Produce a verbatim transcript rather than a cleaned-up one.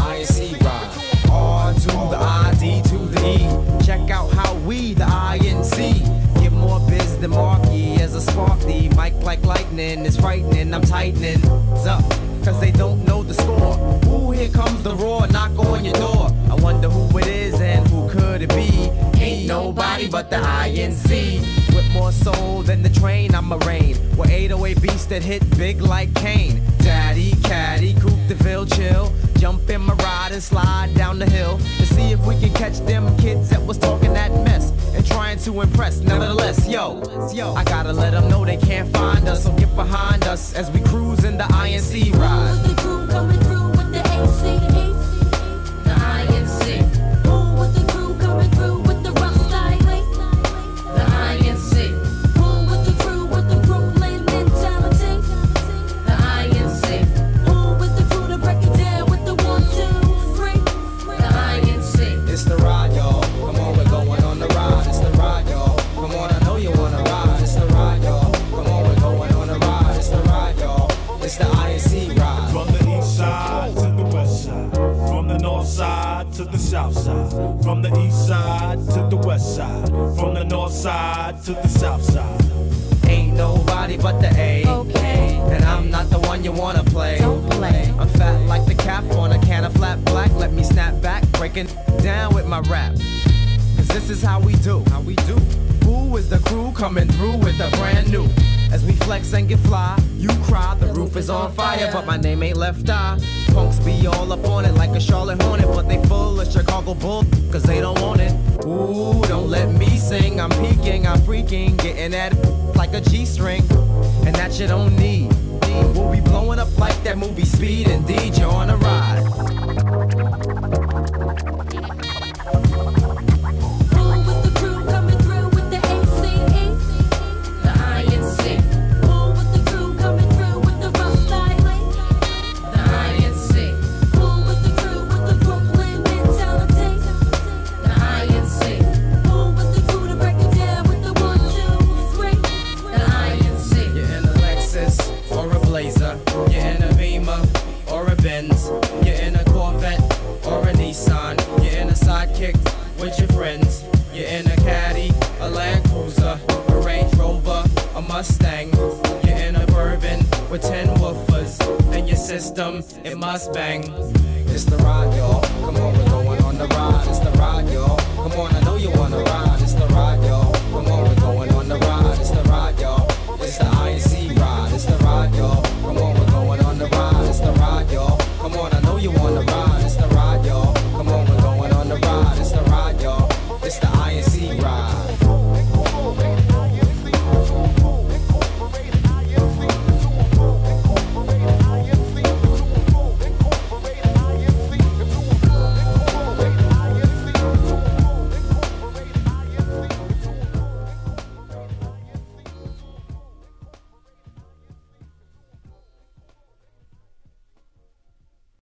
I N C ride. R to the I, D to the E. Check out how we, the I N C, get more biz than Marky as a sparky. Mike like lightning is frightening. I'm tightening up, cause they don't know the score. Ooh, here comes the roar, knock on your door. I wonder who it is and who could it be? Ain't nobody but the I N C. With more soul than the train, I'm a rain. With eight oh eight beats that hit big like Kane. Daddy, caddy, coupe de ville, chill. Jump in my ride and slide down the hill to see if we can catch them kids that was talking that mess and trying to impress. Nevertheless, yo, yo, I gotta let them know they can't find us. So get behind us as we cruise in the I N C ride. Who was the crew coming through with the A C? The I N C. Who was the crew coming through with the rough style? The I N C. Who was the crew with the Brooklyn mentality? The I N C. Who was the crew to break it down with the one, two, three? The I N C. It's the ride, y'all. Come on, we're going on the ride. It's the ride, y'all. Come on, I know you wanna ride. It's the ride, y'all. Come on, we're going on the ride. It's the ride, y'all. It's the I N C ride. From the east side to the west side, from the north side to the south side, from the east side to the west side, from the north side to the south side. Ain't nobody but the A. Okay. And I'm not the one you wanna play. Don't play. I'm fat like the cap on a can of flat black. Let me snap back, breaking down with my rap. Cause this is how we do. How we do. Who is the crew coming through with the brand new? As we flex and get fly, you cry, the roof is on fire, but my name ain't Left Eye. Punks be all up on it like a Charlotte Hornet, but they full of Chicago bull, cause they don't want it. Ooh, don't let me sing, I'm peeking, I'm freaking, getting at it like a G-string, and that you don't need. We'll be blowing up like that movie Speed, indeed, you're on a ride. You're in a Beamer or a Benz. You're in a Corvette or a Nissan. You're in a Sidekick with your friends. You're in a Caddy, a Land Cruiser, a Range Rover, a Mustang. You're in a Bourbon with ten woofers, and your system, it must bang. It's the ride, y'all. Come on, we're going on the ride. It's the ride, y'all. Come on, I know you wanna ride. It's the ride, y'all. Come on, we're going on the ride. It's the ride, y'all. It's the I N C.